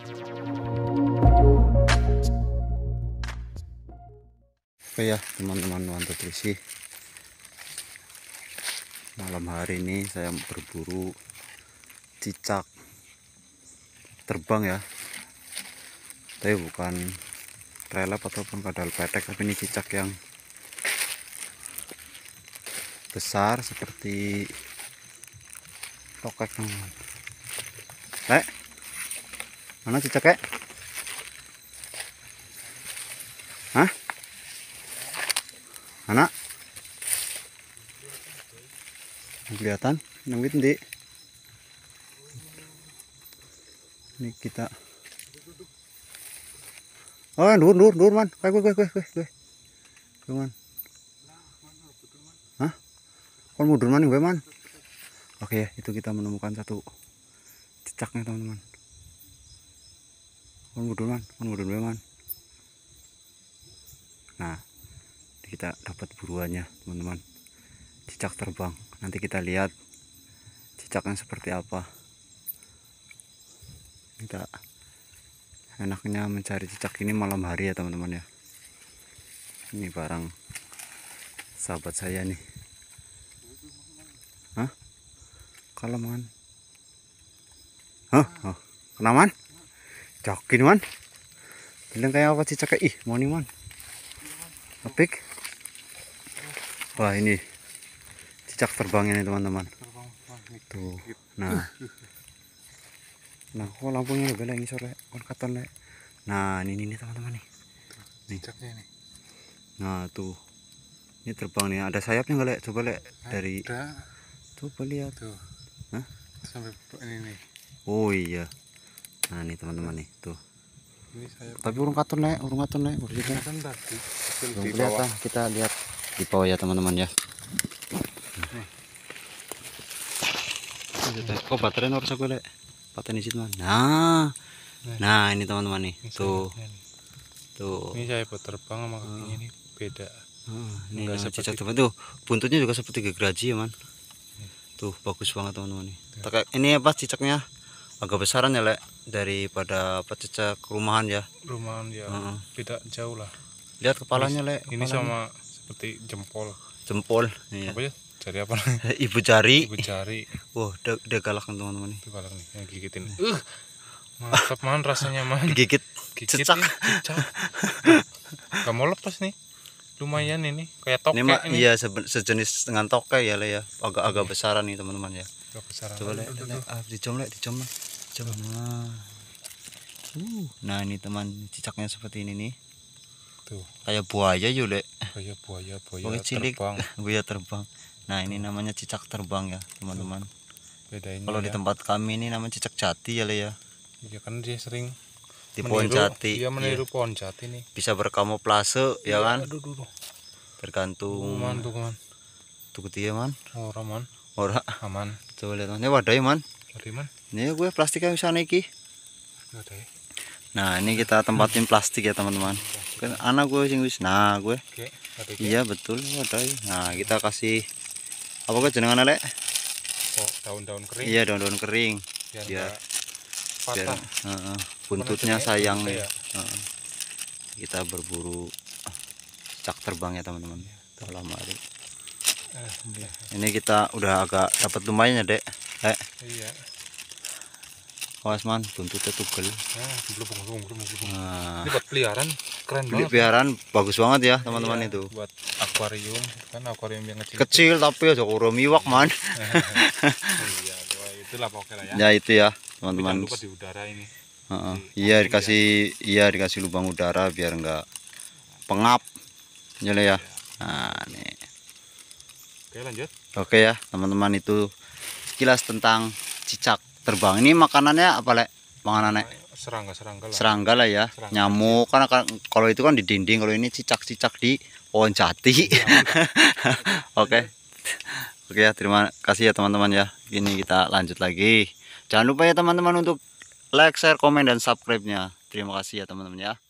Oke ya teman-teman Wanto Trisi, malam hari ini saya berburu cicak terbang ya, tapi bukan relap ataupun kadal petek, tapi ini cicak yang besar seperti tokek. Mana cicaknya? Hah? Mana? Kelihatan? Nungguin di. Ini kita. Oh, dur man. Gue. Man. Hah? Kon mundur man gue man. Oke ya, itu kita menemukan satu cicaknya teman-teman. Kon mundur gue man. Nah, kita dapat buruannya teman-teman, cicak terbang. Nanti kita lihat cicaknya seperti apa. Kita enaknya mencari cicak ini malam hari ya teman-teman ya. Ini barang sahabat saya nih. Hah? Kalau man? Hah? Kena man? Jokin man? Bilang kayak apa cicaknya? Ih, mau nih man? Apik. Wah, ini cicak terbangnya nih teman-teman. Tuh. Nah, kok lampunya lebih lagi sore kon katon le. Nah, ini teman-teman nih. Cicaknya nih. Nah, tuh. Ini terbang nih. Ada sayapnya enggak, Le? Coba, Le, dari ada. Coba lihat. Tuh. Hah? Sampai ini nih. Oh iya. Nah, nih teman-teman nih, tuh. Ini sayap. Tapi urung katon le. Kan tadi Belum kelihatan. Kita lihat di bawah ya teman-teman ya. Kok baterai harus aku le? Paten di situ man. Nah, ini teman-teman nih. Tuh. Ini saya buat terbang sama kakinya ini beda. Ini cicak terbang tuh. Buntutnya juga seperti gergaji ya man. Tuh bagus banget teman-teman nih. Ini apa cicaknya? Agak besaran ya le daripada apa cicak rumahan ya. Rumahan ya. Beda jauh lah. Lihat kepalanya le. Ini sama seperti jempol. Iya. Apa ya? Jari apa? Ibu jari. Wah, udah galak teman-teman nih. Itu galak nih, yang gigitin. Mantap man rasanya man. Digigit cicak. Gak mau lepas nih. Lumayan ini kayak tokek ini. Iya sejenis dengan tokek ya le ya. Agak besaran nih teman-teman ya. Agak besaran. Coba le, dicom. Nah, ini teman cicaknya seperti ini nih. Tuh. Kayak buaya yuk le. Kayak buaya terbang. Buaya terbang. Nah, ini namanya cicak terbang ya teman-teman. Kalau di tempat kami ini namanya cicak jati ya le ya. Iya kan dia sering di pohon jati. Dia meniru pohon jati nih. Bisa berkamuflase ya kan. Aduh. Tergantung. Tuh man. Tuh dia man. Ora aman. Coba lihat man. Ini wadahnya man. Ini gue plastiknya bisa iki. Nah, ini kita tempatin plastik ya teman-teman. Kan anak gue sing wis. Nah, gue. Iya betul wadah. Nah, kita kasih apa ke jenengan le? Daun-daun kering. Iya, daun-daun kering. Biar buntutnya sayang ya. Kita berburu cicak terbang ya teman-teman. Malam hari. Ini kita udah agak dapat lumayan ya dek. Iya. Awas man, buntutnya tugel. Nah, ini buat peliharaan keren banget. Peliharaan bagus banget ya teman-teman itu. Buat akuarium, kan akuarium yang kecil. Kecil tapi aja kurang miwak man. Iya, itulah pokoknya ya. Ya itu ya teman-teman. Jangan lupa di udara ini. Iya dikasih lubang udara biar enggak pengap. Nyala ya. Nah, nih. Oke, lanjut. Oke ya, teman-teman, itu sekilas tentang cicak terbang. Ini makanannya apa, Le? Makanannya serangga lah ya. Nyamuk kan kalau itu kan di dinding, kalau ini cicak-cicak di pohon jati. Oke. Oke ya, terima kasih ya teman-teman ya. Ini kita lanjut lagi. Jangan lupa ya teman-teman untuk like, share, komen dan subscribe-nya. Terima kasih ya teman-teman ya.